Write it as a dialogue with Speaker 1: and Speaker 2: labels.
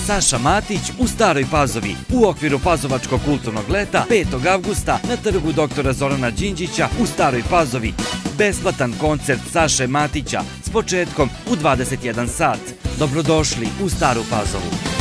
Speaker 1: Saša Matić u Staroj Pazovi u okviru Pazovačkog kulturnog leta 5. avgusta na trgu doktora Zorana Đinđića u Staroj Pazovi. Besplatan koncert Saše Matića s početkom u 21 sat. Dobrodošli u Staru Pazovu.